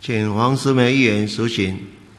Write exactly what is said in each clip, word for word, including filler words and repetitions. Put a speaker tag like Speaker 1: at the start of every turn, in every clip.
Speaker 1: 请黄思梅议员述请。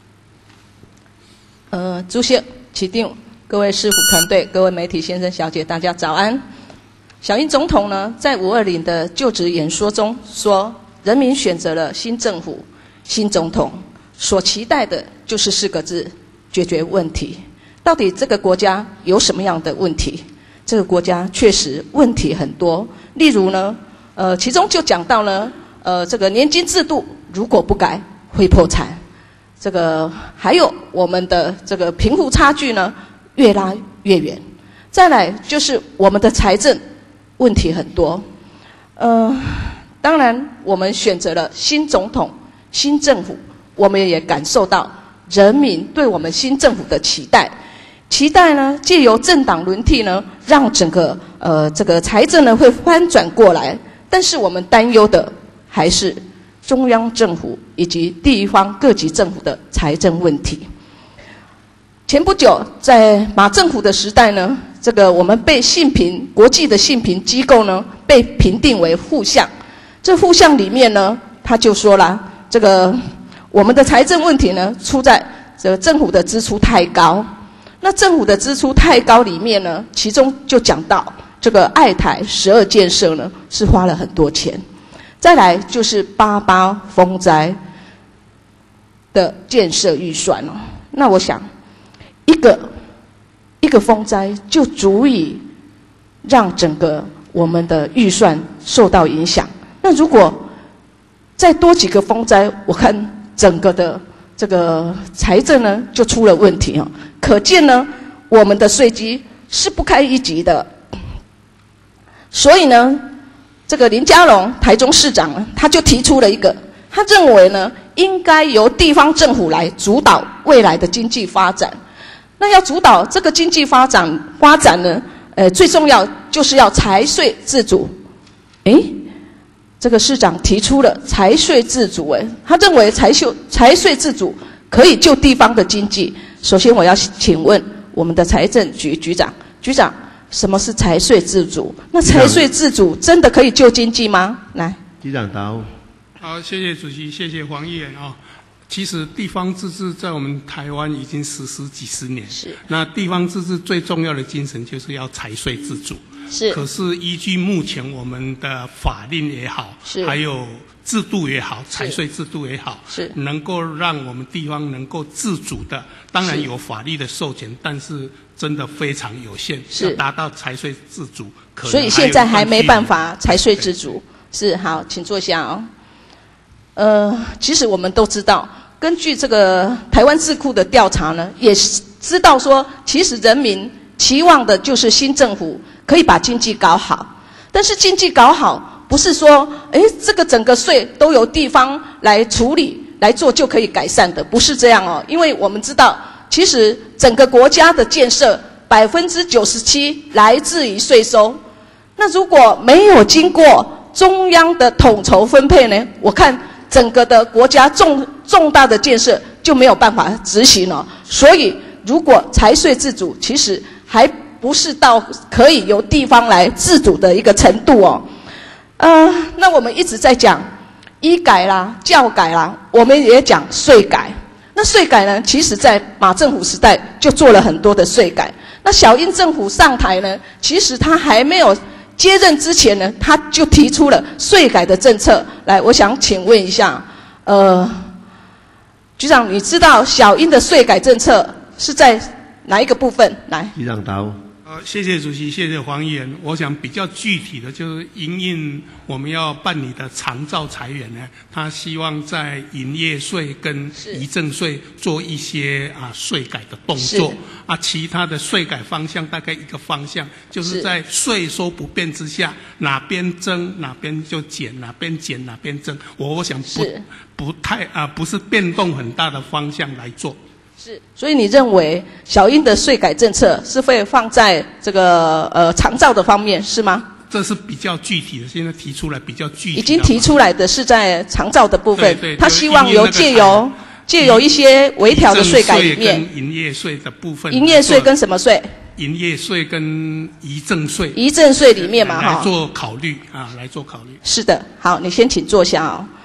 Speaker 2: 呃，主席、起定、各位市府团队、各位媒体先生小姐，大家早安。小英总统呢，在五二零的就职演说中说，人民选择了新政府、新总统，所期待的就是四个字：解决问题。到底这个国家有什么样的问题？这个国家确实问题很多，例如呢，呃，其中就讲到呢，呃，这个年金制度如果不改会破产，这个还有我们的这个贫富差距呢越拉越远，再来就是我们的财政问题很多，呃，当然我们选择了新总统、新政府，我们也感受到人民对我们新政府的期待。期待呢，借由政党轮替呢，让整个呃这个财政呢会翻转过来。但是我们担忧的还是中央政府以及地方各级政府的财政问题。前不久，在马政府的时代呢，这个我们被信评国际的信评机构呢被评定为负向。这负向里面呢，他就说了，这个我们的财政问题呢出在这个政府的支出太高。那政府的支出太高里面呢，其中就讲到这个爱台十二建设呢是花了很多钱，再来就是八八风灾的建设预算哦。那我想，一个一个风灾就足以让整个我们的预算受到影响。那如果再多几个风灾，我看整个的这个财政呢就出了问题哦。可见呢，我们的税基是不堪一击的。所以呢，这个林佳龙台中市长呢，他就提出了一个，他认为呢，应该由地方政府来主导未来的经济发展。那要主导这个经济发展发展呢，呃，最重要就是要财税自主。诶，这个市长提出了财税自主，诶，他认为财税财税自主可以救地方的经济。首先，我要请问我们的财政局局长，局长，什么是财税自主？那财税自主真的可以救经济吗？来，
Speaker 1: 局长答复。
Speaker 3: 好，谢谢主席，谢谢黄议员啊。其实地方自治在我们台湾已经实施几十年，是。那地方自治最重要的精神就是要财税自主，是。可是依据目前我们的法令也好，是，还有制度也好，财税制度也好，是能够让我们地方能够自主的，当然有法律的授权，但是真的非常有限，是要达到财税自主，可能
Speaker 2: 所以现在还没办法财税自主。是，好，请坐下哦。呃，其实我们都知道，根据这个台湾智库的调查呢，也知道说，其实人民期望的就是新政府可以把经济搞好，但是经济搞好。不是说，哎，这个整个税都由地方来处理来做就可以改善的，不是这样哦。因为我们知道，其实整个国家的建设百分之九十七来自于税收。那如果没有经过中央的统筹分配呢，我看整个的国家重重大的建设就没有办法执行了。所以，如果财税自主，其实还不是到可以由地方来自主的一个程度哦。呃，那我们一直在讲医改啦、教改啦，我们也讲税改。那税改呢，其实在马政府时代就做了很多的税改。那小英政府上台呢，其实他还没有接任之前呢，他就提出了税改的政策。来，我想请问一下，呃，局长，你知道小英的税改政策是在哪一个部分？来，
Speaker 1: 局长答复。
Speaker 3: 呃，谢谢主席，谢谢黄议员。我想比较具体的就是因应我们要办理的长照财源呢，他希望在营业税跟遗赠税做一些啊税改的动作啊，其他的税改方向大概一个方向，就是在税收不变之下，哪边增哪边就减，哪边减哪边增。我我想不不太啊，不是变动很大的方向来做。
Speaker 2: 是，所以你认为小英的税改政策是会放在这个呃长照的方面是吗？
Speaker 3: 这是比较具体的，现在提出来比较具体的。
Speaker 2: 已经提出来的是在长照的部分，
Speaker 3: 对对，
Speaker 2: 他希望由借由借由一些微调的税改里面，
Speaker 3: 营业税的部分，
Speaker 2: 营业税跟什么税？
Speaker 3: 营业税跟遗赠税，
Speaker 2: 遗赠税里面嘛哈，
Speaker 3: 来做考虑啊，来做考虑。
Speaker 2: 是的，好，你先请坐下哦。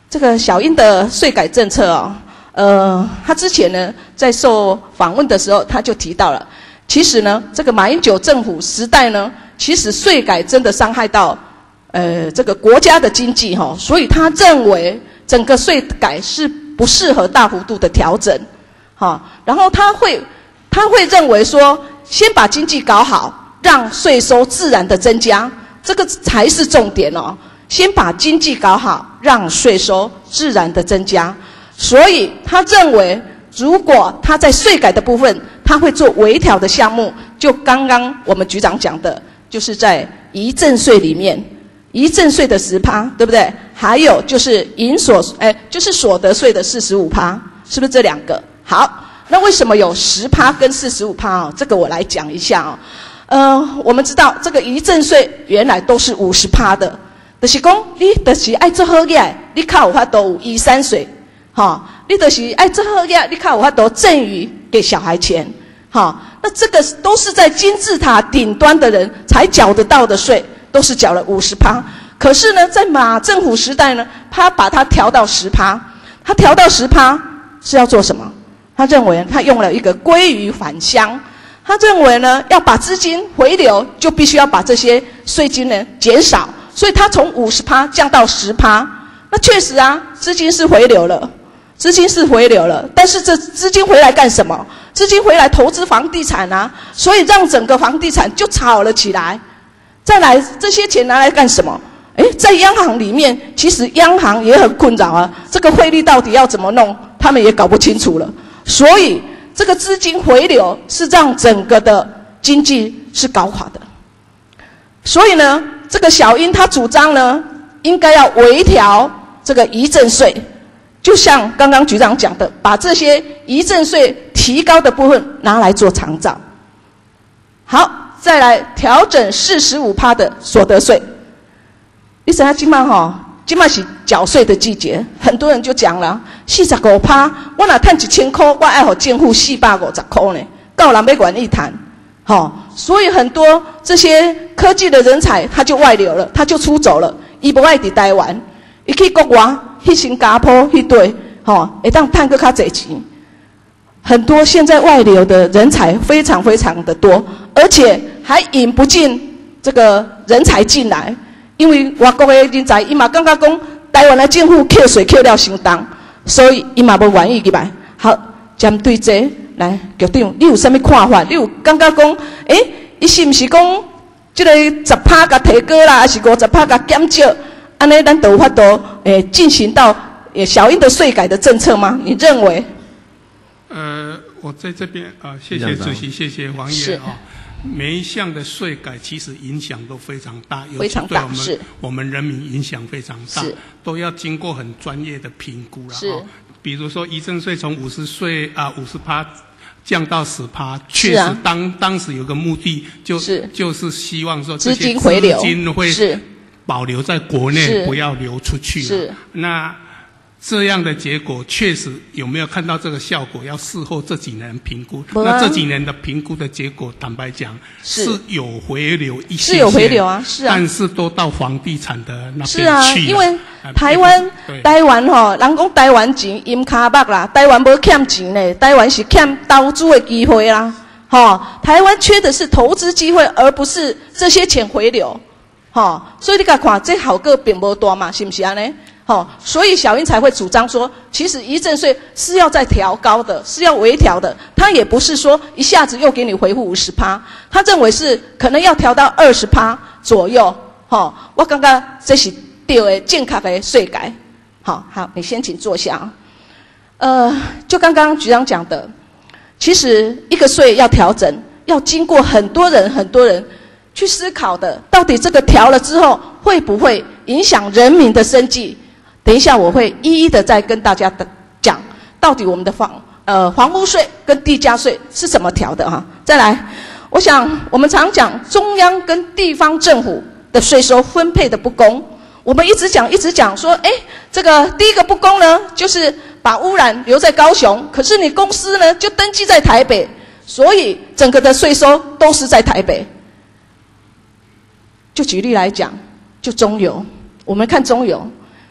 Speaker 2: 这个小英的税改政策哦，呃，他之前呢在受访问的时候，他就提到了，其实呢，这个马英九政府时代呢，其实税改真的伤害到呃这个国家的经济哈、哦，所以他认为整个税改是不适合大幅度的调整，哈、哦，然后他会他会认为说，先把经济搞好，让税收自然的增加，这个才是重点哦。先把经济搞好，让税收自然的增加。所以他认为，如果他在税改的部分，他会做微调的项目，就刚刚我们局长讲的，就是在遗赠税里面，遗赠税的十趴，对不对？还有就是营所，哎，就是所得税的四十五趴，是不是这两个？好，那为什么有十趴跟四十五趴哦？这个我来讲一下哦。呃，我们知道这个遗赠税原来都是五十趴的。就是讲，你就是爱做好业，你较有法度有遗产税，哈，你就是爱做好业，你较有法度赠予给小孩钱，哈，那这个都是在金字塔顶端的人才缴得到的税，都是缴了五十趴。可是呢，在马政府时代呢，他把它调到十趴，他调到十趴是要做什么？他认为他用了一个归于返乡，他认为呢，要把资金回流，就必须要把这些税金呢减少。所以他从五十趴降到十趴，那确实啊，资金是回流了，资金是回流了，但是这资金回来干什么？资金回来投资房地产啊，所以让整个房地产就炒了起来。再来，这些钱拿来干什么？哎，在央行里面，其实央行也很困扰啊，这个汇率到底要怎么弄，他们也搞不清楚了。所以这个资金回流是让整个的经济是搞垮的。所以呢，这个小英他主张呢，应该要微调这个遗赠税，就像刚刚局长讲的，把这些遗赠税提高的部分拿来做长照。好，再来调整四十五趴的所得税。你知道今嘛吼，今嘛是缴税的季节，很多人就讲了，四十五趴，我若赚一千块，我爱给政府四百五十块呢，够人要愿意谈。好，所以很多这些科技的人才，他就外流了，他就出走了，伊不爱伫台湾，伊去国外，去新加坡，去对，吼，会当赚个较侪钱。很多现在外流的人才非常非常的多，而且还引不进这个人才进来，因为外国的人才，伊嘛感觉讲台湾的政府扣税扣了相当，所以伊嘛无愿意入来。好，针对这個来，局长，你有啥物看法？你有感觉讲，诶、欸，伊是毋是讲，即个十趴甲提高啦，还是五十趴甲减少？安尼咱都有法度诶进行到诶小英的税改的政策吗？你认为？
Speaker 3: 呃，我在这边啊、呃，谢谢主席，谢谢黄爷啊。每一项的税改其实影响都非常大，
Speaker 2: 非常大，
Speaker 3: 尤其对我们我们人民影响非常大，都要经过很专业的评估了。是，比如说遗赠税从五十岁啊五十趴降到十趴，确实当、啊、当时有个目的就，是就是希望说这些资金回流，资金会保留在国内，不要流出去。是，那这样的结果确实有没有看到这个效果？要事后这几年评估。啊、那这几年的评估的结果，坦白讲是, 是有回流一些些，是有回流啊，是啊，但是都到房地产的那边去了。是啊，因为台湾、呃、台湾吼，人讲台湾钱阴卡目啦，台湾无欠钱呢，台湾是欠投资的机会啦。吼，台湾缺的是投资机会，而不是这些钱回流。吼，所以你甲看，这效果并无大嘛，是不是安尼？哦，所以小英才会主张说，其实遗赠税是要再调高的，是要微调的。他也不是说一下子又给你回复五十趴，他认为是可能要调到二十趴左右。哦，我刚刚这是对的正确的税改。好，好，你先请坐下。呃，就刚刚局长讲的，其实一个税要调整，要经过很多人很多人去思考的，到底这个调了之后会不会影响人民的生计？等一下，我会一一的再跟大家讲，到底我们的房呃房屋税跟地价税是怎么调的哈。再来，我想我们常讲中央跟地方政府的税收分配的不公，我们一直讲一直讲说，哎，这个第一个不公呢，就是把污染留在高雄，可是你公司呢就登记在台北，所以整个的税收都是在台北。就举例来讲，就中油，我们看中油。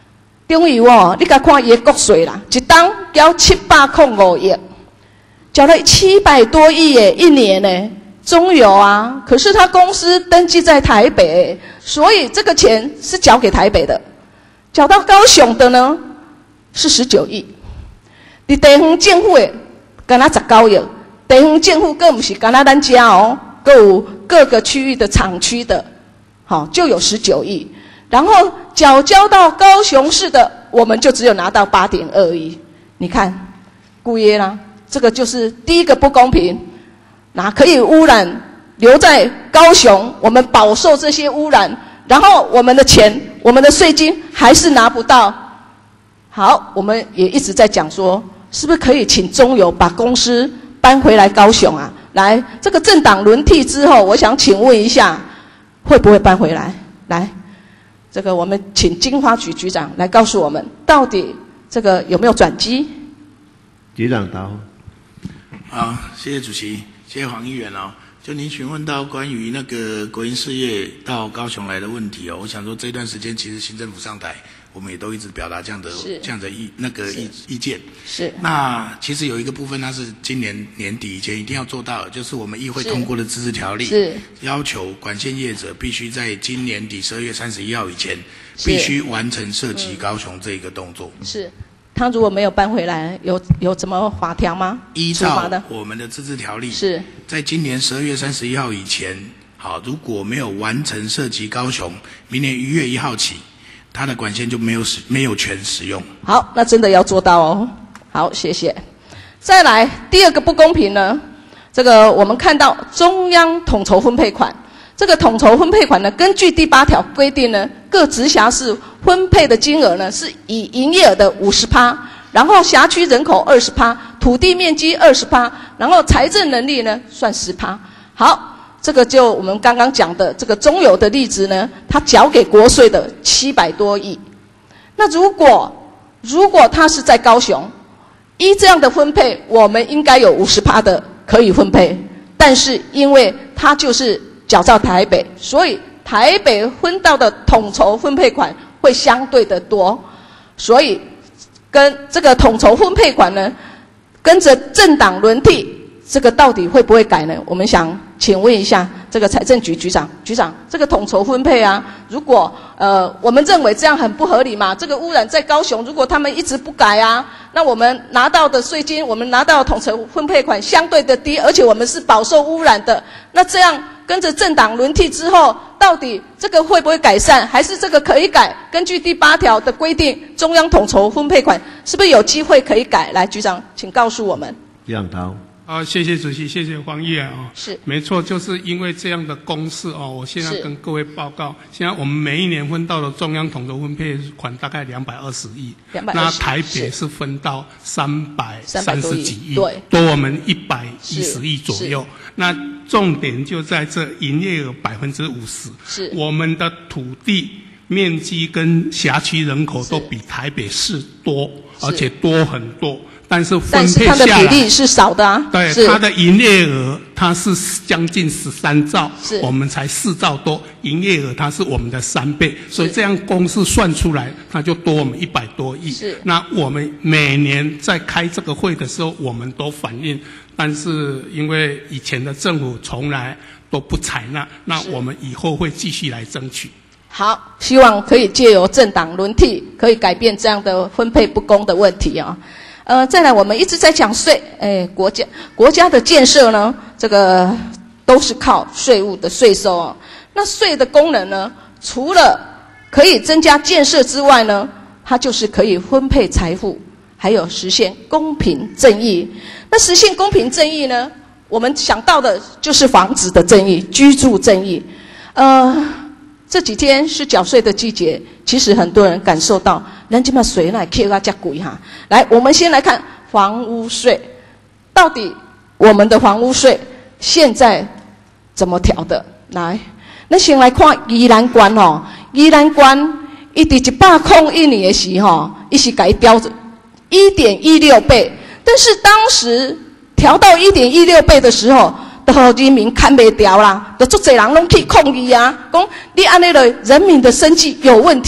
Speaker 2: 中油哦，你甲看伊的国税啦，一档交七百零五亿，缴了七百多亿耶，一年呢。中油啊，可是他公司登记在台北，所以这个钱是缴给台北的，缴到高雄的呢是十九亿。伫地方政府的，敢若十九亿，地方政府更不是敢若咱家哦，各有各个区域的厂区的，好、哦、就有十九亿。然后缴交到高雄市的，我们就只有拿到八点二亿。你看，故耶啦，这个就是第一个不公平。哪可以污染留在高雄？我们饱受这些污染，然后我们的钱、我们的税金还是拿不到。好，我们也一直在讲说，是不是可以请中油把公司搬回来高雄啊？来，这个政党轮替之后，我想请问一下，会不会搬回来？来，这个我们请金花局局长来告诉我们，到底这个有没有转机？
Speaker 1: 局长答。
Speaker 4: 好，谢谢主席。谢谢黄议员哦，就您询问到关于那个国营事业到高雄来的问题哦，我想说这段时间其实新政府上台，我们也都一直表达这样的这样的意那个意意见。是。那其实有一个部分，它是今年年底以前一定要做到的，就是我们议会通过的自治条例，是要求管线业者必须在今年底十二月三十一号以前，必须完成涉及高雄这一个动作。是。
Speaker 2: 他如果没有搬回来，有有怎么法条吗？
Speaker 4: 依照我们的自治条例，是在今年十二月三十一号以前，好，如果没有完成涉及高雄，明年一月一号起，它的管线就没有使没有权使用。
Speaker 2: 好，那真的要做到哦。好，谢谢。再来第二个不公平呢，这个我们看到中央统筹分配款。这个统筹分配款呢，根据第八条规定呢，各直辖市分配的金额呢，是以营业额的五十趴，然后辖区人口二十趴，土地面积二十趴，然后财政能力呢算十趴。好，这个就我们刚刚讲的这个中油的例子呢，它缴给国税的七百多亿。那如果如果它是在高雄，依这样的分配，我们应该有五十趴的可以分配，但是因为它就是缴到台北，所以台北分到的统筹分配款会相对的多，所以跟这个统筹分配款呢，跟着政党轮替，这个到底会不会改呢？我们想请问一下这个财政局局长，局长，这个统筹分配啊，如果呃我们认为这样很不合理嘛，这个污染在高雄，如果他们一直不改啊，那我们拿到的税金，我们拿到的统筹分配款相对的低，而且我们是饱受污染的，那这样跟着政党轮替之后，到底这个会不会改善，还是这个可以改？根据第八条的规定，中央统筹分配款是不是有机会可以改？来，局长，请告诉我们。
Speaker 1: 局长答。
Speaker 3: 啊，谢谢主席，谢谢黄议员哦。是，没错，就是因为这样的公式哦，我现在跟各位报告，现在我们每一年分到的中央统筹分配款大概两百二十亿，那台北是分到三百三十几亿，对，多我们一百一十亿左右。那重点就在这营业额百分之五十，是我们的土地面积跟辖区人口都比台北市多，而且多很多。但是分配下来，但是它的比例是少的啊。对，它的营业额它是将近十三兆，我们才四兆多，营业额它是我们的三倍，所以这样公式算出来，它就多我们一百多亿。是，那我们每年在开这个会的时候，我们都反映，但是因为以前的政府从来都不采纳，那我们以后会继续来争取。好，希望可以借由政党轮替，可以改变这样的分配不公的问题啊。呃，再来，我们一直在讲税，哎，国家国家的建设呢，这个都是靠税务的税收哦。那税的功能呢，除了可以增加建设之外呢，它就是可以分配财富，还有实现公平正义。那实现公平正义呢，我们想到的就是房子的正义、居住正义。呃，这几天是缴税的季节，其实很多人感受到。咱这么水来 Q 啊，加贵哈！来，我们先来看房屋税，到底我们的房屋税现在怎么调的？来，那先来看宜兰县哦，宜兰县一直一百空一年的时候，一是改调一点一六倍，但是当时调到一点一六倍的时候，都人民看不掉啦，都足侪人拢去抗议啊，讲你安尼的人民的生计有问题。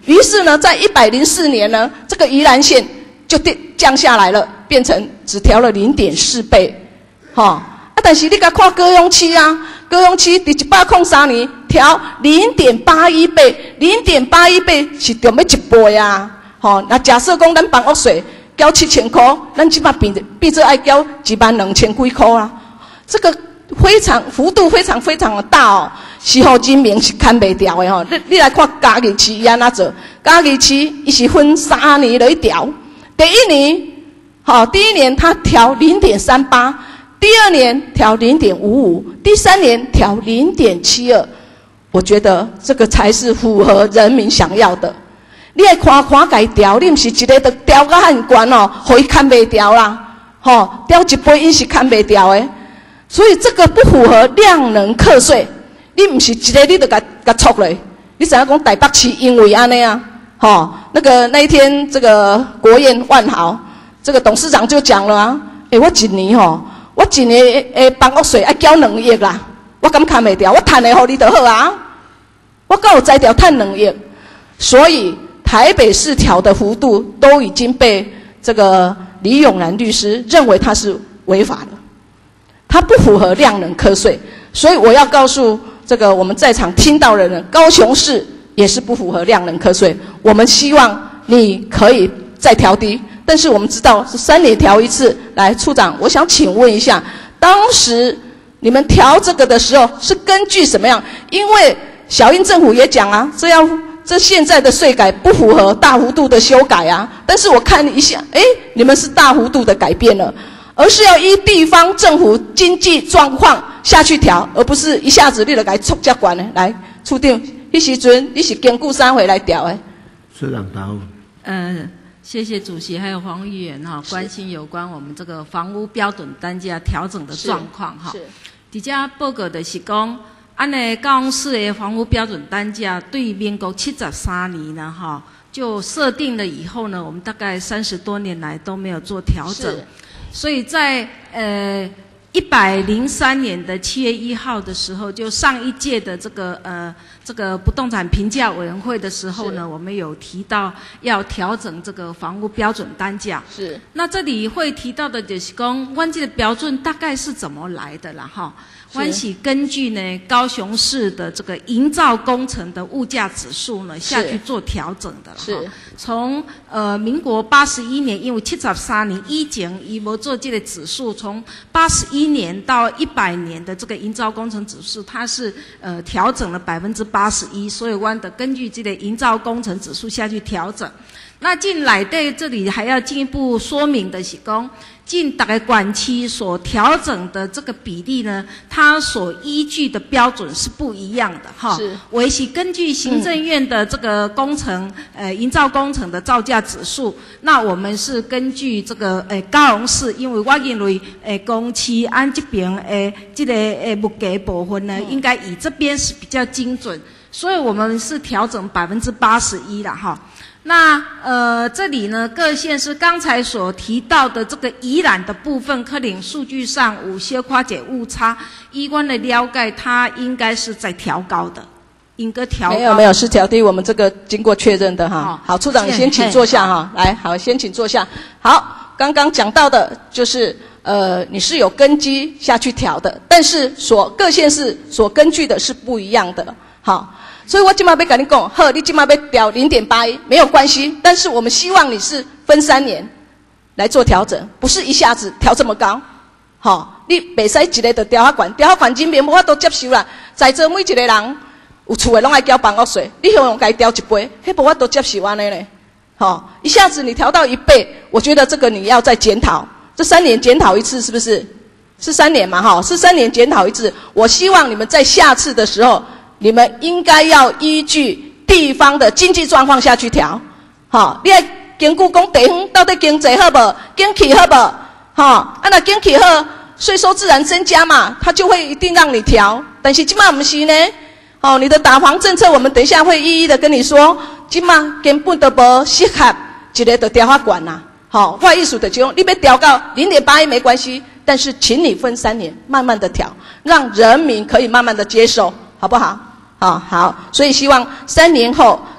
Speaker 2: 于是呢，在一百零四年呢，这个宜兰县就跌降下来了，变成只调了零点四倍，哈、哦、啊！但是你甲看高雄市啊，高雄市伫一百零三年调零点八一倍，零点八一倍是中要一倍啊！吼、哦，那假设讲咱房屋税交七千块，咱即摆变变做爱交一万两千几块啊！这个非常幅度非常非常的大哦，是互人民是看袂掉的吼、哦。你你来看嘉义市伊安怎做？嘉义市伊是分三年来调，第一年，好、哦，第一年他调零点三八，第二年调零点五五，第三年调零点七二。我觉得这个才是符合人民想要的。你爱看看家调，你毋是一个都调到很悬哦，互伊看袂掉啦，吼、哦，调一倍伊是看袂掉的。所以这个不符合量能课税，你毋是一个你就甲甲错咧。你知影讲台北市因为安尼啊，吼、哦，那个那一天这个国宴万豪，这个董事长就讲了啊，诶、欸，我一年吼、哦，我一年诶房屋税要交两亿啦，我敢看袂掉，我趁的互你就好啊，我够有才调趁两亿，所以台北市调的幅度都已经被这个李永然律师认为它是违法的。它不符合量能课税，所以我要告诉这个我们在场听到的人，高雄市也是不符合量能课税。我们希望你可以再调低，但是我们知道是三年调一次。来，处长，我想请问一下，当时你们调这个的时候是根据什么样？因为小英政府也讲啊，这样这现在的税改不符合大幅度的修改啊。但是我看一下，哎，你们是大幅度的改变了。而是要依地方政府经济状况下去调，而不是一下子你就来促这管的。来，处长，迄时阵你是经过啥回来调的？
Speaker 1: 市长答复。
Speaker 5: 呃，谢谢主席还有黄议员哈，关心有关我们这个房屋标准单价调整的状况哈。底下报告的是讲，按呢高雄市的房屋标准单价对民国七十三年呢哈，就设定了以后呢，我们大概三十多年来都没有做调整。所以在呃一百零三年的七月一号的时候，就上一届的这个呃这个不动产评价委员会的时候呢，我们有提到要调整这个房屋标准单价。是。那这里会提到的就是讲，我这个标准大概是怎么来的啦？哈，我是根据呢高雄市的这个营造工程的物价指数呢下去做调整的。是。从呃民国八十一年，因为七十三年以前伊无做这个指数，从八十一年到一百年的这个营造工程指数，它是呃调整了百分之八十一，所以我的根据这个营造工程指数下去调整。那进来对这里还要进一步说明的是讲，进大概管区所调整的这个比例呢，它所依据的标准是不一样的哈。是。我是根据行政院的这个工程、嗯、呃营造工程的造价指数，那我们是根据这个呃高雄市，因为我认为呃工期按这边呃这个呃物价部分呢，嗯、应该以这边是比较精准，所以我们是调整百分之八十一啦哈。那呃，这里呢，各县市刚才所提到的这个宜兰的部分，可能数据上有些跨界误差，依关的了解，它应该是在调高的，应该调高。没
Speaker 2: 有没有，是调低，我们这个经过确认的哈。好，好处长你先请坐下哈，来，好，先请坐下。好，刚刚讲到的就是呃，你是有根基下去调的，但是所各县市所根据的是不一样的，好。所以我今嘛要跟你讲，好，你今嘛要调零点八一，没有关系。但是我们希望你是分三年来做调整，不是一下子调这么高。好、哦，你袂使一个就调较悬，调较悬人民无法度接受啦。在座每一个人有厝的拢爱交房屋税，你希望该调一倍，迄无法度接受安尼咧。好、哦，一下子你调到一倍，我觉得这个你要再检讨，这三年检讨一次是不是？是三年嘛？哈，是三年检讨一次。我希望你们在下次的时候。你们应该要依据地方的经济状况下去调，好，你要根据讲地方到底经济好不，经济好不，好，啊那经济好，税收自然增加嘛，它就会一定让你调。但是今嘛不是呢，哦，你的打房政策我们等一下会一一的跟你说，今嘛根本都无适合一个就调较悬啦，好，我意思就是讲，你要调到零点八一没关系，但是请你分三年慢慢的调，让人民可以慢慢的接受，好不好？好好，所以希望三年后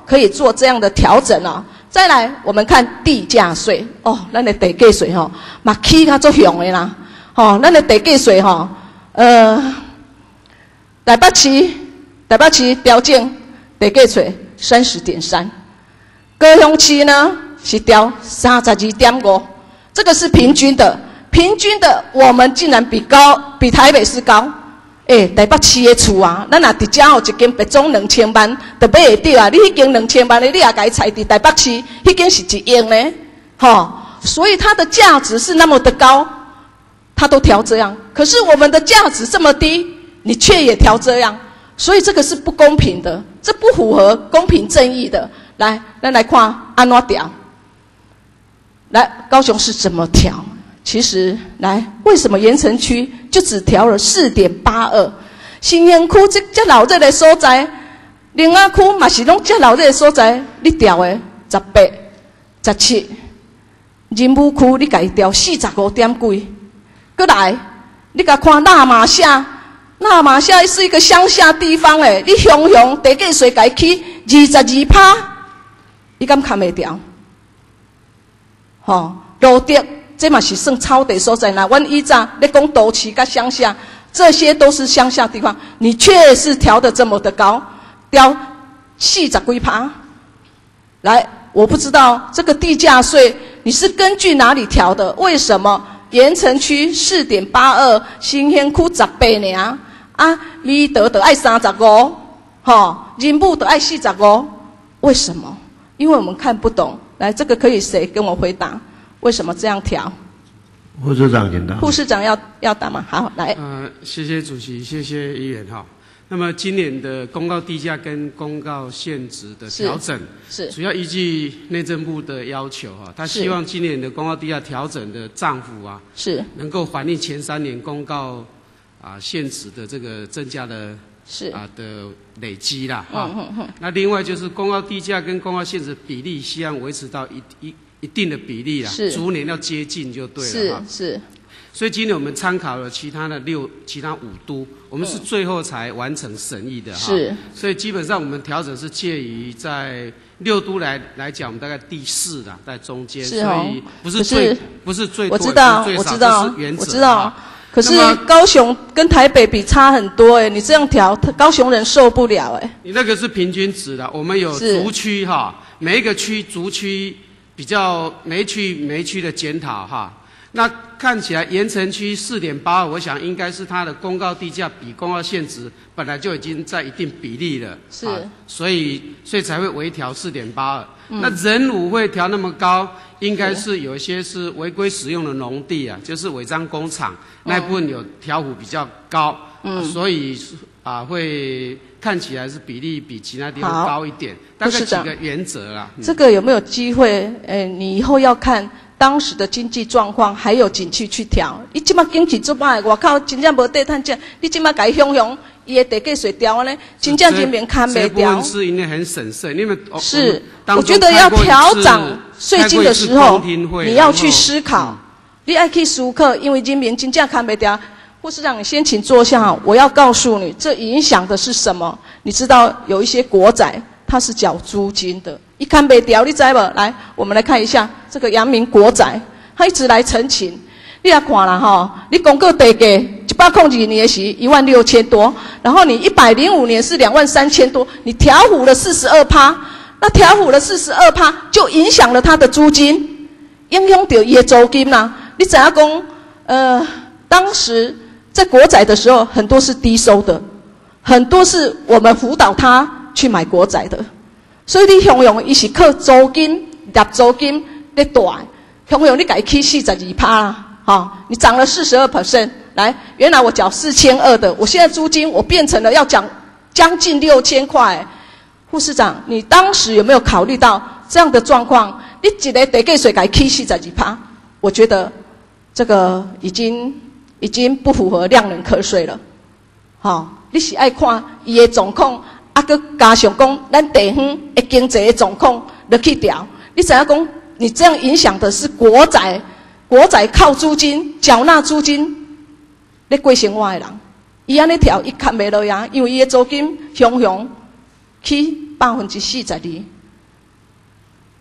Speaker 2: 可以做这样的调整哦。再来，我们看地价税哦，咱的地价税吼，嘛起较足凶的啦，吼、哦，咱的地价税吼，呃，台北市台北市调整地价税三十点三，高雄市呢是调三十二点五，这个是平均的，平均的我们竟然比高比台北市高。诶、欸，台北市的厝啊，咱若伫遮有一间别总两千万，就买会到啊。你迄间两千万的，你也甲伊裁伫台北市，迄间是一亿呢，吼。所以它的价值是那么的高，它都调这样。可是我们的价值这么低，你却也调这样，所以这个是不公平的，这不符合公平正义的。来，咱来看安怎调。来，高雄市怎么调？其实，来，为什么盐埕区就只调了 四点八二？ 新园区这这老热的所在，林雅区嘛是拢这老热的所在，你调的十八、十七，仁武区你甲伊调四十五点几，过来，你甲看那马夏，那马夏是一个乡下地方诶，你雄雄地价税甲伊起二十二趴，你敢看袂调？吼、哦，路德。这嘛是算超地所在啦。阮以前咧讲都市甲乡下，这些都是乡下地方，你却是调得这么的高，调四十几趴。来，我不知道这个地价税你是根据哪里调的？为什么盐埕区 四点八二， 新园区十八尔，啊，美德得爱三十五，吼，仁武得爱四十五，为什么？因为我们看不懂。来，这个可以谁跟我回答？为什么这样调？
Speaker 1: 副市长请答。
Speaker 2: 副市长要要答吗？好，来。
Speaker 6: 呃，谢谢主席，谢谢议员哈。那么今年的公告地价跟公告现值的调整，
Speaker 2: 是
Speaker 6: 主要依据内政部的要求哈，他希望今年的公告地价调整的涨幅啊，
Speaker 2: 是
Speaker 6: 能够反映前三年公告啊现值的这个增加的
Speaker 2: 是
Speaker 6: 啊的累积啦哈。
Speaker 2: 嗯嗯嗯。
Speaker 6: 那另外就是公告地价跟公告现值比例，希望维持到一一。一定的比例啦，逐年要接近就对了哈。
Speaker 2: 是是。
Speaker 6: 所以今年我们参考了其他的六、其他五都，我们是最后才完成审议的哈。
Speaker 2: 是。
Speaker 6: 所以基本上我们调整是介于在六都来来讲，我们大概第四啦，在中间。
Speaker 2: 是哦。
Speaker 6: 所以不是最不是最多，
Speaker 2: 我知道，
Speaker 6: 我
Speaker 2: 知道，我知道。可是高雄跟台北比差很多哎，你这样调，高雄人受不了哎。
Speaker 6: 你那个是平均值的，我们有族区哈，每一个区族区。比较每一区每一区的检讨哈，那看起来盐埕区 四点八二， 我想应该是它的公告地价比公告现值本来就已经在一定比例了，
Speaker 2: 是，
Speaker 6: 啊、所以所以才会微调 四点八二。嗯、那仁武会调那么高，应该是有一些是违规使用的农地啊，就是违章工厂、嗯、那一部分有调幅比较高，嗯，啊、所以啊会。看起来是比例比其他地方高一点，大概几个原则啦。
Speaker 2: 这个有没有机会？呃，你以后要看当时的经济状况，还有景气去调。你即马经济做歹，外口真正无地摊价，你即马改凶凶，伊的地价税调呢，真正人民看袂调。
Speaker 6: 这部分是应该很审慎，因为
Speaker 2: 是，我觉得要调涨税金的时候，你要去思考，你爱去思考，因为人民真正看袂调。副市长，你先请坐下。我要告诉你，这影响的是什么？你知道有一些国宅，它是缴租金的，一看被调，你知不？来，我们来看一下这个阳明国宅，他一直来陈情。你来看啦哈，你公告地价一百零二年时一万六千多，然后你一百零五年是两万三千多，你调幅了四十二趴，那调幅了四十二趴，就影响了他的租金，影响到伊的租金啦。你怎样讲？呃，当时。在国宅的时候，很多是低收的，很多是我们辅导他去买国宅的，所以你雄雄伊是靠租金、入租金在大，雄雄你改起四十二趴啦，哈，你涨了四十二 percent， 来，原来我缴四千二的，我现在租金我变成了要缴将近六千块。副市长，你当时有没有考虑到这样的状况？你一个地价税改起四十二趴，我觉得这个已经。已经不符合量能课税了，吼、哦！你是爱看伊的状况，啊，佮加上讲咱地方的经济的状况落去调。你知影讲，你这样影响的是国宅，国宅靠租金缴纳租金，咧过生活的人，伊安尼调，伊看袂落呀，因为伊的租金雄雄起百分之四十二，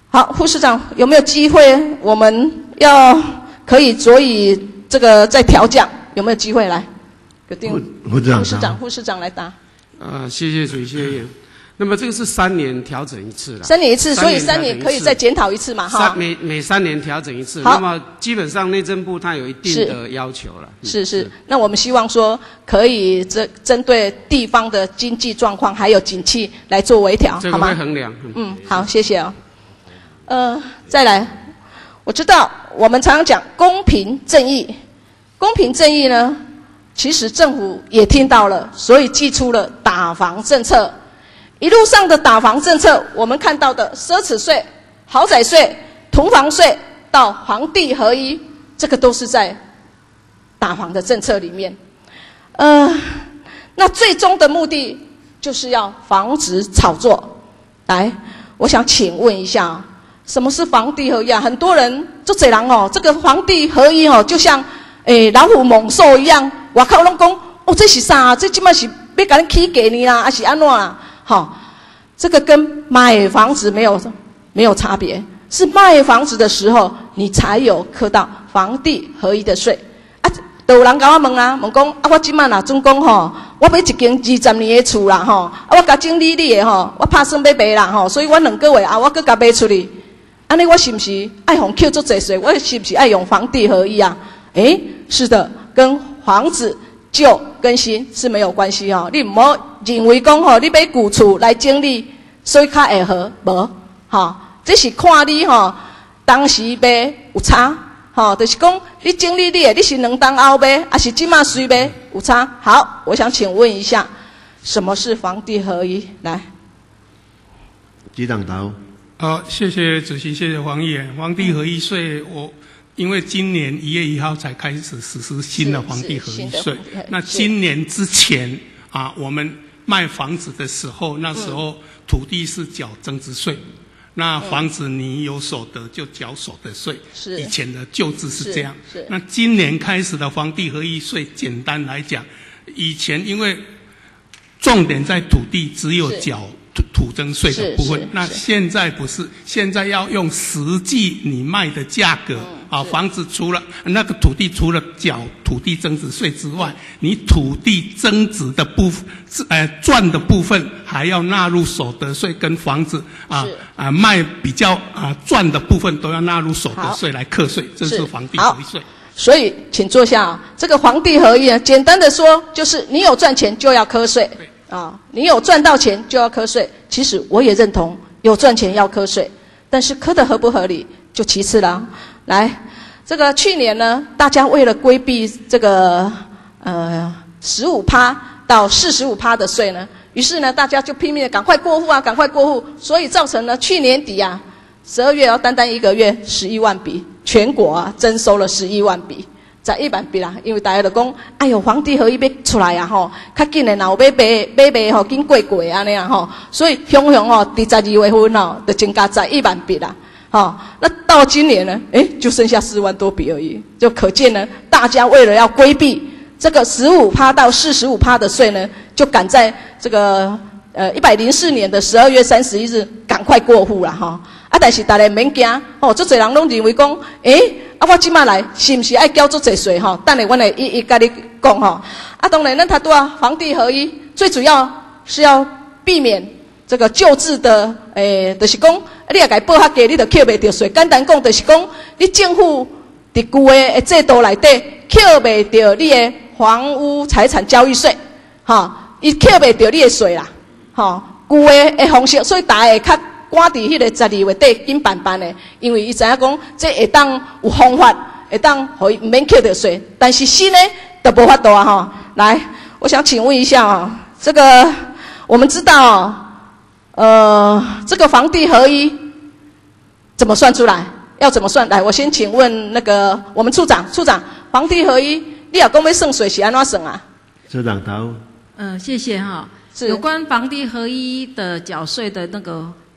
Speaker 2: 好，护士长有没有机会？我们要可以佐以这个再调降，有没有机会来？决定
Speaker 1: 护士长，
Speaker 2: 护士长，护士长来答。
Speaker 6: 呃，谢谢主席，谢谢。那么这个是三年调整一次了，
Speaker 2: 三年一次，所以三年可以再检讨一次嘛，哈。
Speaker 6: 每每三年调整一次，那么基本上内政部它有一定的要求了。
Speaker 2: 是是，是那我们希望说可以针针对地方的经济状况还有景气来做微调，
Speaker 6: 这个会衡量。
Speaker 2: 嗯, 嗯，好，谢谢哦。呃，再来，我知道我们常常讲公平正义，公平正义呢，其实政府也听到了，所以祭出了打房政策。一路上的打房政策，我们看到的奢侈税、豪宅税、囤房税到房地合一，这个都是在打房的政策里面。呃，那最终的目的就是要防止炒作。来，我想请问一下，什么是房地合一啊？很多人就这人哦，这个房地合一哦，就像诶老虎猛兽一样，外口拢讲哦，这是啥？这基本是要给你起价呢啦，还是安怎啦？好，这个跟买房子没有没有差别，是卖房子的时候你才有课到房地合一的税啊。就有人甲我问啊，问讲啊，我即摆若总讲吼，我买一间二十年的厝啦吼，啊，我甲整理理的吼，我打算要卖啦吼，所以我两个月啊，我搁甲卖出去，安尼我是不是爱用扣足济税？我是不是爱用房地合一啊？诶，是的，跟房子旧跟新是没有关系哦，你唔好认为讲吼，你买旧厝来整理，所以较会好，无吼，这是看你吼当时买有差，吼，就是讲你整理你的，你是两当后买，还是即马随买有差？好，我想请问一下，什么是房地合一？来，
Speaker 1: 局长答。
Speaker 3: 好，谢谢主席，谢谢黄议员。房地合一税，我。因为今年一月一号才开始实施新的房地合一税，那今年之前啊，我们卖房子的时候，那时候土地是缴增值税，嗯、那房子你有所得就缴所得税。是以前的旧制是这样。是是那今年开始的房地合一税，简单来讲，以前因为重点在土地，只有缴土土增税的部分，那现在不是，现在要用实际你卖的价格。嗯啊，房子除了那个土地除了缴土地增值税之外，你土地增值的部分，呃赚的部分还要纳入所得税，跟房子啊啊卖比较啊赚的部分都要纳入所得税来课税，这是房地合一税。
Speaker 2: 所以，请坐下啊。这个房地合一啊，简单的说就是你有赚钱就要课税啊，你有赚到钱就要课税。其实我也认同有赚钱要课税，但是课的合不合理就其次了。来，这个去年呢，大家为了规避这个呃十五趴到四十五趴的税呢，于是呢，大家就拼命的赶快过户啊，赶快过户，所以造成了去年底啊，十二月哦，单单一个月十一万笔，全国啊征收了十一万笔，十一万笔啦，因为大家都讲，哎呦，房地合一要出来啊吼，较紧的若有要卖买卖吼，紧过过安尼啊吼，所以雄雄哦，第十二月份哦，就增加十一万笔啦。好、哦，那到今年呢？哎，就剩下四万多笔而已，就可见呢，大家为了要规避这个十五趴到四十五趴的税呢，就赶在这个呃一百零四年的十二月三十一日赶快过户了哈、哦。啊，但是大家免惊哦，足侪人拢认为讲，哎，啊我今麦来是不是爱交足侪税哈？等下我来一一跟你讲哈。啊，当然咱他都啊房地合一，最主要是要避免这个旧制的，诶，就是讲。你也该报较低，你就扣袂到税。简单讲，就是讲，你政府伫旧的制度内底扣袂到你的房屋财产交易税，吼，伊扣袂到你的税啦，吼，旧的的方式，所以大家会较赶伫迄个十二月底紧办办的，因为伊知影讲，这会当有方法，会当互伊唔免扣到税。但是新的都无法度啊，吼。来，我想请问一下啊、哦，这个我们知道、哦。呃，这个房地合一怎么算出来？要怎么算？来，我先请问那个我们处长，处长，房地合一，你若讲要算税是安怎算啊？
Speaker 1: 处长答。
Speaker 5: 呃，谢谢哈。有关房地合一的缴税的那个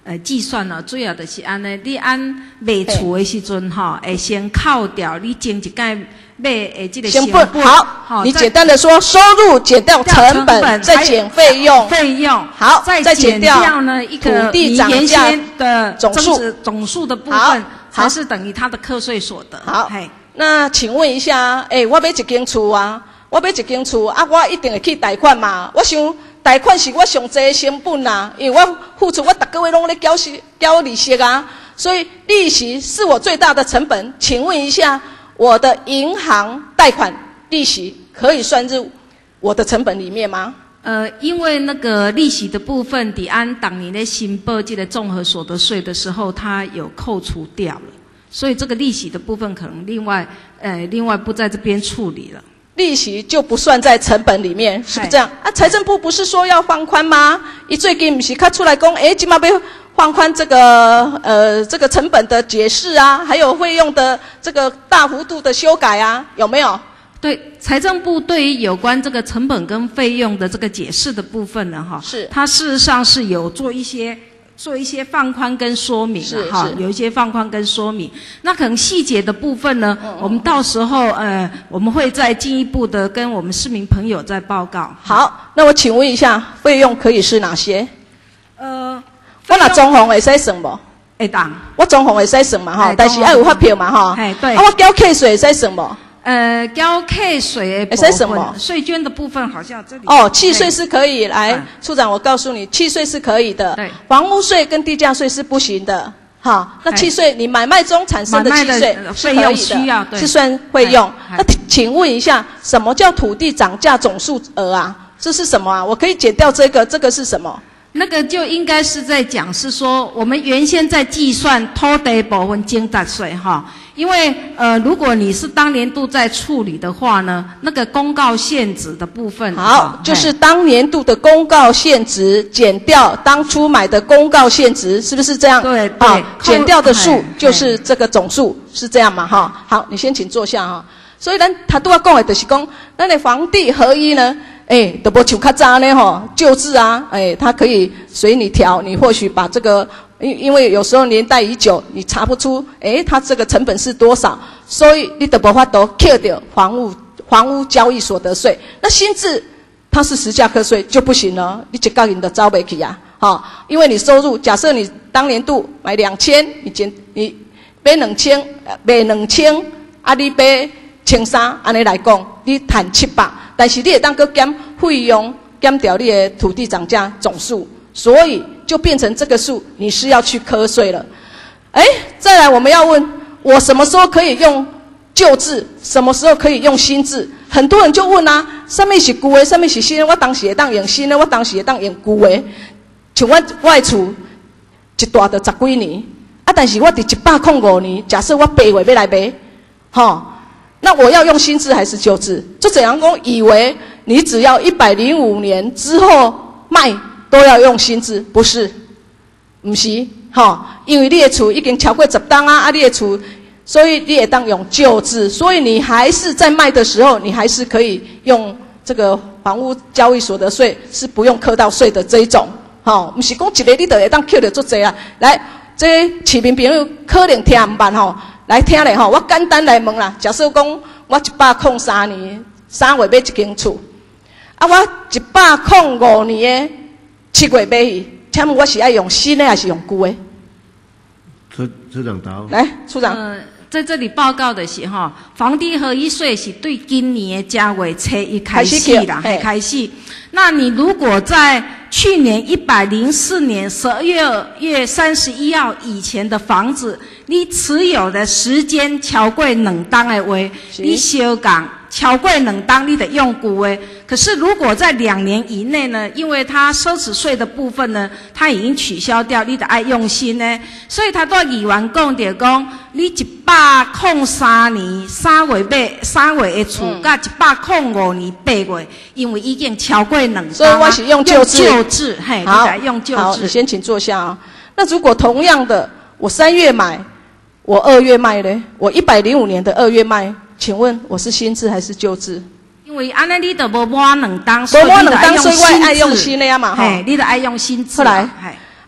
Speaker 5: 呃计算呢，主要就是安尼，你按卖厝的时阵哈，会先扣掉你前一届买的这个成本。
Speaker 2: 好，你简单的说，收入减掉成本，再减费用。
Speaker 5: 费用
Speaker 2: 好，
Speaker 5: 再减掉呢一个
Speaker 2: 土地涨价
Speaker 5: 的
Speaker 2: 总数
Speaker 5: 总数的部分，才是等于它的课税所得。
Speaker 2: 好，那请问一下，哎、欸，我买一间厝啊，我买一间厝啊，我一定会去贷款嘛？我想。贷款是我上济的成本啊，因为我付出我每个月拢咧缴息缴利息啊，所以利息是我最大的成本。请问一下，我的银行贷款利息可以算入我的成本里面吗？
Speaker 5: 呃，因为那个利息的部分，抵按当年的申报这个综合所得税的时候，它有扣除掉了，所以这个利息的部分可能另外呃另外不在这边处理了。
Speaker 2: 利息就不算在成本里面，是不是这样？啊，财政部不是说要放宽吗？伊最近不是他出来讲，哎，今嘛要放宽这个呃这个成本的解释啊，还有费用的这个大幅度的修改啊，有没有？
Speaker 5: 对，财政部对于有关这个成本跟费用的这个解释的部分呢，哈，
Speaker 2: 是
Speaker 5: 它事实上是有做一些。做一些放宽跟说明啊，哈，有一些放宽跟说明。那可能细节的部分呢，嗯、我们到时候呃，我们会再进一步的跟我们市民朋友再报告。
Speaker 2: 好，那我请问一下，费用可以是哪些？
Speaker 5: 呃，
Speaker 2: 我若装潢会使算无？
Speaker 5: 会当。
Speaker 2: 我装潢会使算嘛哈，但是要有发票嘛哈。
Speaker 5: 哎，对。
Speaker 2: 啊，我缴课税会使算无？
Speaker 5: 呃，交课税的部分，税捐的部分好像这里
Speaker 2: 哦，契税是可以来，处长，我告诉你，契税是可以的，
Speaker 5: 对，
Speaker 2: 房屋税跟地价税是不行的，好，那契税你买卖中产生的契税是可以的，是算费用。那请问一下，什么叫土地涨价总数额啊？这是什么啊？我可以减掉这个，这个是什么？
Speaker 5: 那个就应该是在讲，是说我们原先在计算土地部分增值税哈，因为呃，如果你是当年度在处理的话呢，那个公告现值的部分，
Speaker 2: 好，就是当年度的公告现值减掉当初买的公告现值，是不是这样？
Speaker 5: 对对，
Speaker 2: 啊，减掉的数就是这个总数，是这样嘛？哈，好，你先请坐下哈。所以咱他都要讲的就是讲，咱的房地合一呢。哎，都不像较早呢吼，旧制啊，哎，它可以随你调，你或许把这个，因因为有时候年代已久，你查不出，哎，它这个成本是多少，所以你都无法度扣掉房屋房屋交易所得税。那新制它是实价课税就不行了，你一角银都招不起啊，哈，因为你收入，假设你当年度买两千，你减你买两千，卖两千，啊，你买千三，安尼来讲，你赚七百。但是你也当个减费用，减掉你的土地涨价总数，所以就变成这个数，你是要去课税了。哎，再来我们要问，我什么时候可以用旧制，什么时候可以用新制？很多人就问啊，什么是旧的，什么是新的？我当时会当用新的，我当时会当用旧的。像我外厝一大就十几年，啊，但是我伫一百零五年，假设我八月要来买，吼。那我要用新制还是旧制？就怎样讲？以为你只要一百零五年之后卖都要用新制，不是？不是，哈，因为你的厝已经超过十档啊，啊，你的厝，所以你也当用旧制，所以你还是在卖的时候，你还是可以用这个房屋交易所得税是不用课到税的这一种，哈，不是讲一个你就会当扣到足济啊。来，这市民朋友可能听唔捌吼。来听咧吼，我简单来问啦。假设讲我一百零三年三月买一间厝，啊，我一百零五年的七月买去，请问我是要用新的还是用旧的？
Speaker 1: 处处长答。
Speaker 2: 来，处长。
Speaker 5: 呃，在这里报告的是哈，房地合一税是对今年的加月初一开始啦，开始。那你如果在去年一百零四年十二月月三十一号以前的房子，你持有的时间超过两档的话，你小港超过两档，你得用旧的。可是如果在两年以内呢，因为它奢侈税的部分呢，它已经取消掉，你得爱用新的。所以他对议员讲就讲，你一百零三年三月买三月的厝，甲一百零五年八月，因为已经超过两档，
Speaker 2: 所以我是用旧制。
Speaker 5: 旧制，嘿，
Speaker 2: 好，
Speaker 5: 你用旧制。
Speaker 2: 好，你先请坐下啊。那如果同样的，我三月买，我二月卖呢？我一百零五年的二月卖，请问我是新制还是旧制？
Speaker 5: 因为安尼你都无满两档，
Speaker 2: 所以你得爱用新的呀嘛，
Speaker 5: 嘿，你得爱用新制。
Speaker 2: 后来，啊，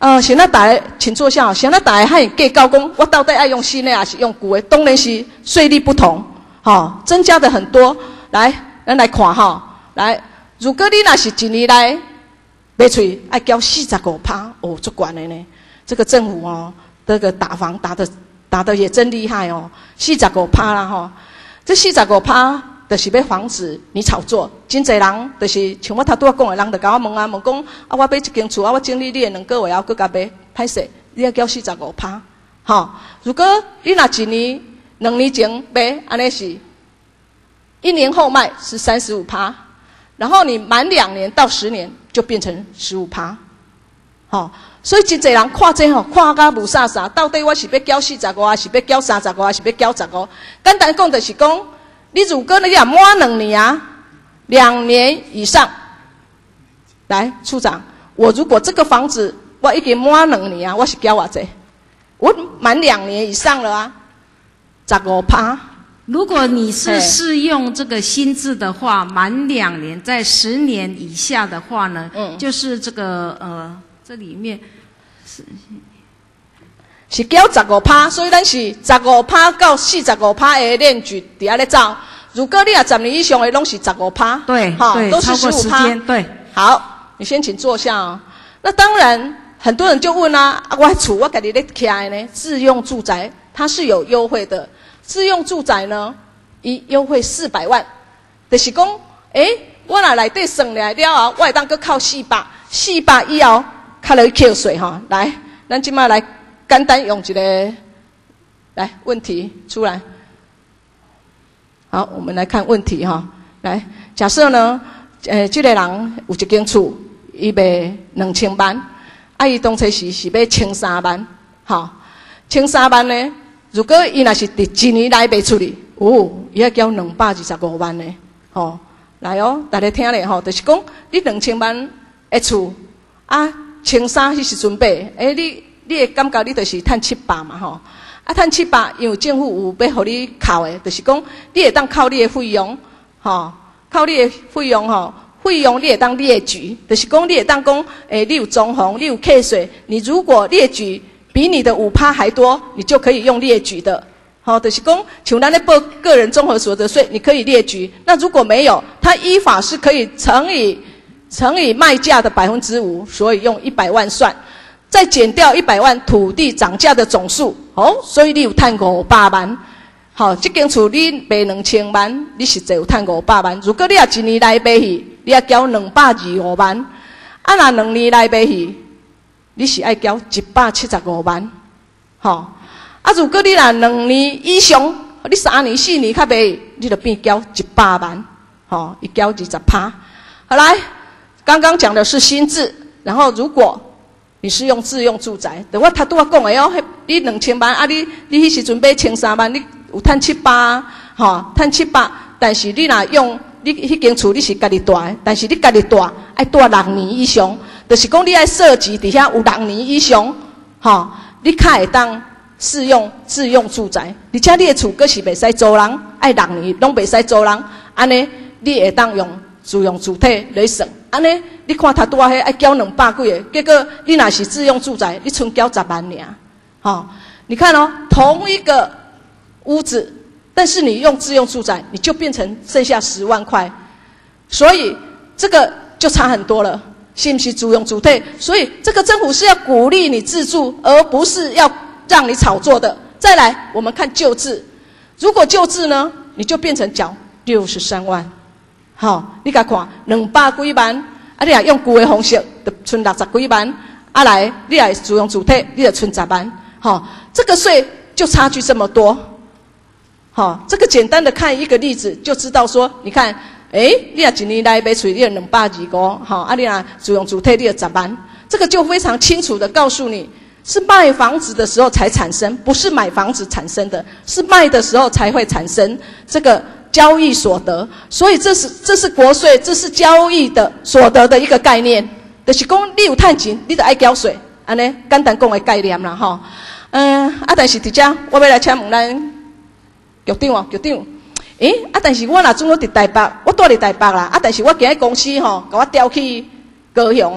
Speaker 2: 呃，现在大家请坐下。现在大家还计较讲，我到底爱用新的还是用旧的？当然是税率不同，哈、哦，增加的很多。来，咱来看哈，来，如果你那是一年来卖出爱交四十五趴，哦，足管的呢。这个政府哦，这个打房打的打的也真厉害哦，四十五趴啦哈。这四十五趴。就是要防止你炒作，真侪人就是像我头拄仔讲的人，就甲我问啊，问讲啊，我买一间厝啊，我整理你的两个月后，搁甲买，歹势，你要交四十五趴，吼。如果你若一年、两年前买，安尼是，一年后卖是三十五趴，然后你满两年到十年就变成十五趴，吼。所以真侪人看这吼，看甲无啥啥，到底我是要交四十五，还是要交三十五，还是要交十五？简单讲就是讲。你如果你若满两年啊，两年以上，来处长，我如果这个房子我已经满两年啊，我是交偌济？我满两年以上了啊，十五趴。
Speaker 5: 如果你是适用这个新制的话，满两年，在十年以下的话呢，嗯，就是这个呃，这里面是。
Speaker 2: 是交十五趴，所以咱是十五趴到四十五趴的链距底下咧走。如果你也十年以上的，拢是十五趴，
Speaker 5: 对，
Speaker 2: 哈，都是十五趴。
Speaker 5: 对，
Speaker 2: 好，你先请坐下哦。那当然，很多人就问啊，啊我厝我家己咧徛的呢，自用住宅它是有优惠的。自用住宅呢，伊优惠四百万，就是讲，诶、欸，我若内底算来了后，我会当搁扣四百，四百以后，较落去扣税哈。来，咱即摆来。简单用一个来问题出来，好，我们来看问题哈。来，假设呢，呃，这个人有一间厝，伊卖两千万，啊，伊当初时是要千三万，好，千三万呢，如果伊若是伫一年内卖出去，哦，伊要交两百二十五万呢，吼，来哦，大家听咧吼，就是讲你两千万的厝，啊，千三迄时阵买，诶，你。你会感觉你就是赚七百嘛吼，啊赚七百，因为政府有要互你扣的，就是讲你会当扣你的费用，吼，扣你的费用吼，费用你会当列举，就是讲你会当讲，诶，你有装潢，你有课税，你如果列举比你的五趴还多，你就可以用列举的，好，就是讲像咱咧报个人综合所得税，你可以列举，那如果没有，它依法是可以乘以乘以卖价的百分之五，所以用一百万算。再减掉一百万土地涨价的总数，哦，所以你有赚五百万。好，这间厝你卖两千万，你实际有赚五百万。如果你也一年来卖去，你要交两百二十五万。啊，若两年来卖去，你是爱交一百七十五万。好，啊，如果你若两年以上，你三年、四年较卖，你就变交一百万。好，一交二十趴。好来，刚刚讲的是新制，然后如果你是用自用住宅，等我他拄仔讲的哦，你两千万啊，你你迄时阵买千三万，你有赚七百啊，吼，赚七百，但是你若用你迄间厝你是家己住的，但是你家己住爱住六年以上，就是讲你爱设籍底下有六年以上，吼，你较会当适用自用住宅，而且你的厝阁是袂使租人，爱六年拢袂使租人，安尼你会当用自用主体来算，安尼。你看他拄仔迄爱交两百几个，结果你若是自用住宅，你剩交十万尔，吼、哦！你看哦，同一个屋子，但是你用自用住宅，你就变成剩下十万块，所以这个就差很多了，是不是自用主体？所以这个政府是要鼓励你自住，而不是要让你炒作的。再来，我们看旧制，如果旧制呢，你就变成缴六十三万，好、哦，你甲看两百几万。啊，你若用旧的方式，就存六十几万；啊来，你来自用主体，你就存十万。好、哦，这个税就差距这么多。好、哦，这个简单的看一个例子，就知道说，你看，诶，你若一年来买厝，你有两百二五，好，啊，你若自用主体，你有十万，这个就非常清楚的告诉你，是卖房子的时候才产生，不是买房子产生的，是卖的时候才会产生这个。交易所得，所以这是这是国税，这是交易的所得的一个概念。就是讲你有赚钱，你就爱交税，安尼简单讲的概念啦吼。嗯，啊，但是伫遮我要来请问咱局长哦，局长，诶，啊，但是我若准我伫台北，我住伫台北啦，啊，但是我今日公司吼，甲我调去高雄啦，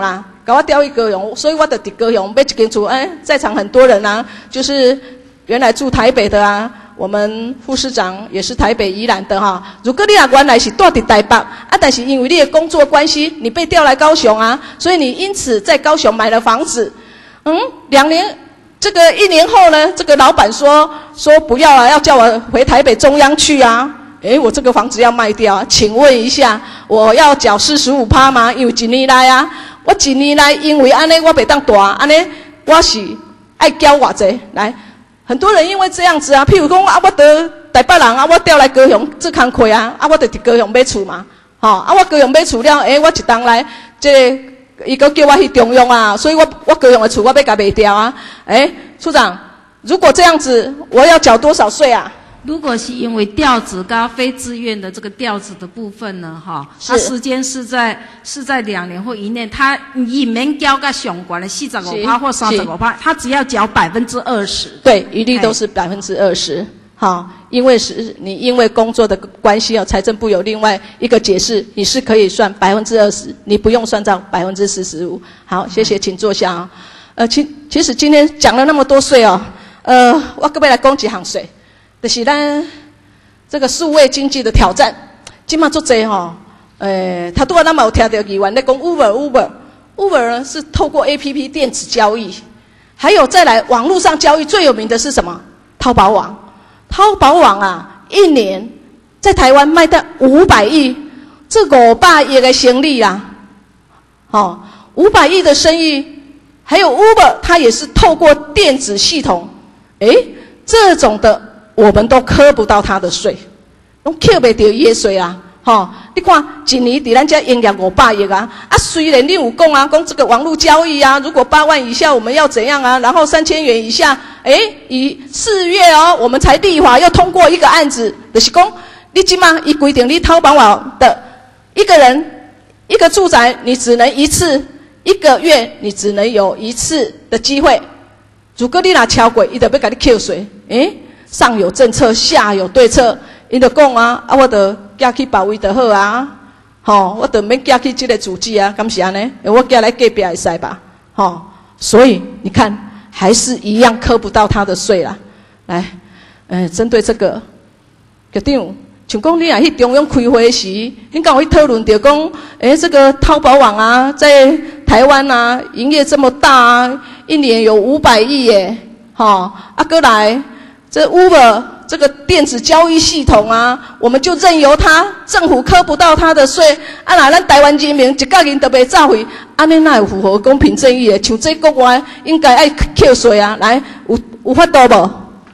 Speaker 2: 搞我调去高雄，所以我就伫高雄买一间厝。哎，在场很多人啊，就是原来住台北的啊，我们副市长也是台北宜兰的哈。如果你啊原来是住伫台北啊，但是因为你的工作关系，你被调来高雄啊，所以你因此在高雄买了房子。嗯，两年。这个一年后呢，这个老板说说不要了，要叫我回台北中央去啊。诶，我这个房子要卖掉啊，请问一下，我要缴四十五趴吗？因为一年来啊，我一年来因为安尼我袂当大，安尼我是爱交偌济来。很多人因为这样子啊，譬如讲啊，我得台北人啊，我调来高雄做工课啊，啊，我得伫高雄买厝嘛，吼、哦、啊，我高雄买厝了，诶，我一当来这个。伊阁叫我去中央啊，所以我我高雄的厝我要甲卖掉啊。哎，处长，如果这样子，我要缴多少税啊？
Speaker 5: 如果是因为调职跟非自愿的这个调职的部分呢，哈，它时间是在是在两年或一年，他以免交个相关的四十五趴或三十五趴，他只要缴百分之二十。对，一律都是百分之二十。好，因为是你因为工作的关系哦，财政部有另外一个解释，你是可以算百分之二十，你不用算到百分之四十五。好，谢谢，请坐下啊、哦。呃，其其实今天讲了那么多税哦，呃，我各位来讲几项税，就是咱这个数位经济的挑战，今嘛做这哈，呃，他多那么有听到议员在讲 Uber Uber Uber 呢是透过 A P P 电子交易，还有再来网络上交易最有名的是什么？淘宝网。淘宝网啊，一年在台湾卖到五百亿，这五百亿的生意啊，哦，五百亿的生意，还有 Uber， 它也是透过电子系统，诶，这种的我们都扣不到它的税，都扣不到伊的税啊，吼、哦，你看一年伫咱遮营业五百亿啊，啊，虽然你有讲啊，讲这个网络交易啊，如果八万以下我们要怎样啊，然后三千元以下。哎，以四月哦，我们才立法又通过一个案子，就是讲，你今嘛一规定你淘宝网的一个人一个住宅，你只能一次，一个月你只能有一次的机会。如果你拿超过，伊就要给你扣税。哎，上有政策，下有对策，伊就讲啊，啊，我就寄去别位就好啊，吼、哦，我就免寄去这个主机啊，敢是安尼？我寄来隔壁会使吧？吼、哦，所以你看。还是一样扣不到他的税啦。来，呃，针对这个，局长，像讲你啊去中央开会时，你跟我去讨论到讲，诶，这个淘宝网啊，在台湾啊，营业这么大啊，一年有五百亿耶，哈、哦，啊，过来，这 Uber 这个电子交易系统啊，我们就任由他，政府扣不到他的税，啊，那咱台湾人民一个人都袂走回。安尼哪有符合公平正义的？像这国外应该爱扣税啊！来，有有法度无？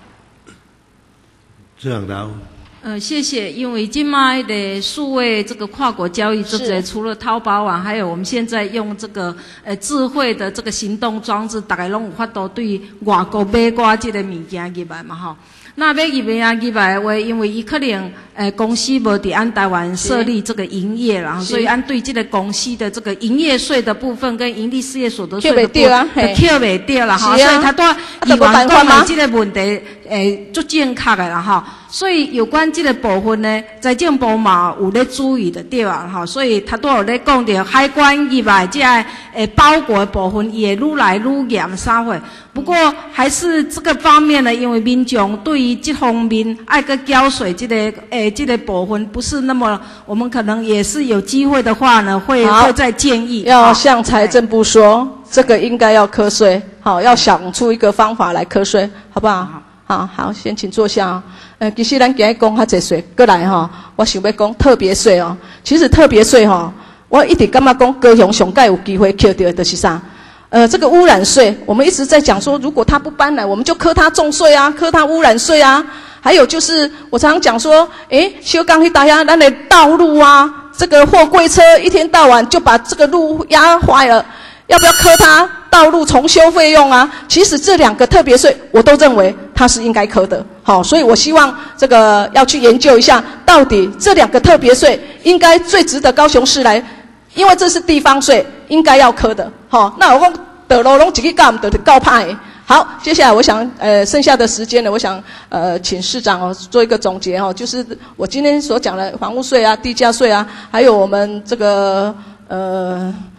Speaker 1: 这样的。
Speaker 5: 呃，谢谢。因为今麦的数位这个跨国交易，这个除了淘宝网，还有我们现在用这个呃智慧的这个行动装置，大概拢有法度对外国买挂这个物件入来嘛吼。那要入来啊入来的话，因为伊可能呃公司无伫按台湾设立这个营业啦，所以按对这个公司的这个营业税的部分跟营利事业所得税的部分，就扣袂掉啦哈。所以他都以往讲的这个问题，诶，足正确的啦哈。所以有关这个部分呢，财政部嘛有咧注意的对啊哈。所以他都有咧讲到海关入来这诶包裹的部分也愈来愈严啥货。不过还是这个方面呢，因为民众对于这方面爱个缴税这个诶这个部分不是那么，我们可能也是有机会的话呢，会会再建议
Speaker 2: 要向财政部说，这个应该要课税，好，要想出一个方法来课税，好不好？好好，先请坐下哦。呃，其实咱今日讲较济税，过来哈、哦，我想要讲特别税哦。其实特别税哈、哦，我一直感觉讲高雄上盖有机会扣到的是啥？呃，这个污染税，我们一直在讲说，如果他不搬来，我们就课他重税啊，课他污染税啊。还有就是，我常常讲说，诶，修钢去打压咱的道路啊，这个货柜车一天到晚就把这个路压坏了，要不要课他道路重修费用啊？其实这两个特别税，我都认为它是应该课的。好，所以我希望这个要去研究一下，到底这两个特别税应该最值得高雄市来。因为这是地方税，应该要课的。好、哦，那我讲得了，拢自己干，得告派。好，接下来我想，呃，剩下的时间呢，我想，呃，请市长哦做一个总结哦，就是我今天所讲的房屋税啊、地价税啊，还有我们这个呃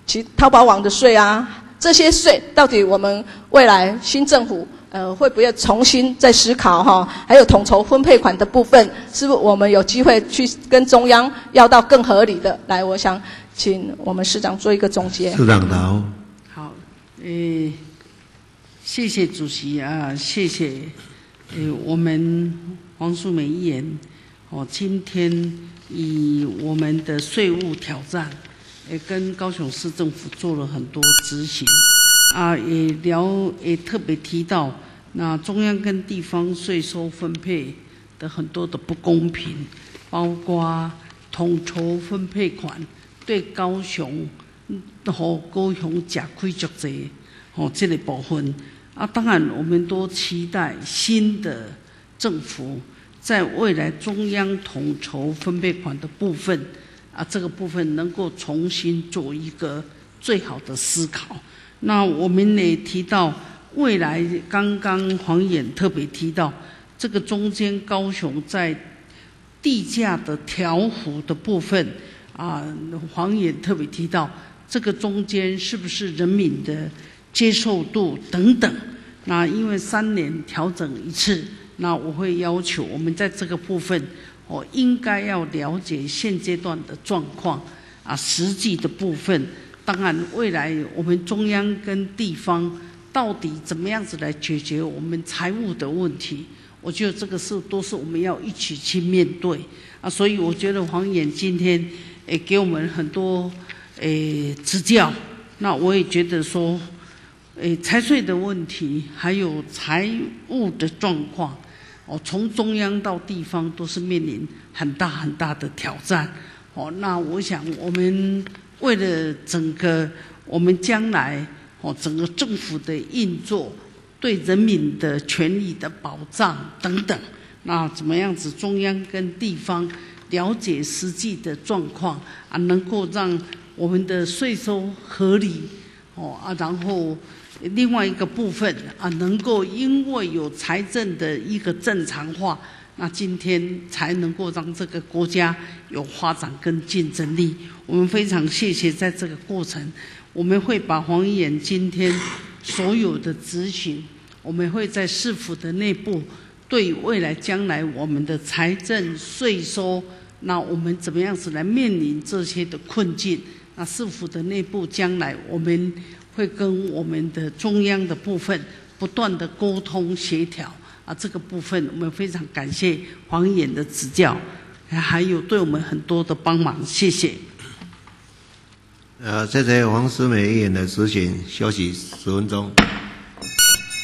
Speaker 2: 其淘宝网的税啊，这些税到底我们未来新政府呃会不会重新再思考哈？还有统筹分配款的部分，是不是我们有机会去跟中央要到更合理的？来，我想请我们市长做一个总结。
Speaker 1: 市长答。
Speaker 7: 好，诶，谢谢主席啊，谢谢诶我们黄淑美议员哦，今天以我们的税务挑战。也跟高雄市政府做了很多执行，啊，也聊也特别提到，那中央跟地方税收分配的很多的不公平，包括统筹分配款对高雄和高雄吃亏足济，哦，这个部分啊，当然我们都期待新的政府在未来中央统筹分配款的部分。啊，这个部分能够重新做一个最好的思考。那我们也提到未来，刚刚黄议员特别提到，这个中间高雄在地价的调幅的部分，啊，黄议员特别提到这个中间是不是人民的接受度等等。那因为三年调整一次，那我会要求我们在这个部分。我应该要了解现阶段的状况啊，实际的部分。当然，未来我们中央跟地方到底怎么样子来解决我们财务的问题？我觉得这个是都是我们要一起去面对啊。所以我觉得黄议员今天诶给我们很多诶指教。那我也觉得说，诶财税的问题，还有财务的状况。哦，从中央到地方都是面临很大很大的挑战。哦，那我想我们为了整个我们将来哦整个政府的运作，对人民的权益的保障等等，那怎么样子中央跟地方了解实际的状况啊，能够让我们的税收合理哦啊，然后。另外一个部分啊，能够因为有财政的一个正常化，那今天才能够让这个国家有发展跟竞争力。我们非常谢谢在这个过程，我们会把黄议员今天所有的执行，我们会在市府的内部对未来将来我们的财政税收，那我们怎么样子来面临这些的困境？那市府的内部将来我们。会跟我们的中央的部分不断的沟通协调啊，这个部分我们非常感谢黄议员的指教，还有对我们很多的帮忙，谢谢。
Speaker 1: 呃，谢谢黄思美议员的咨询，休息十分钟。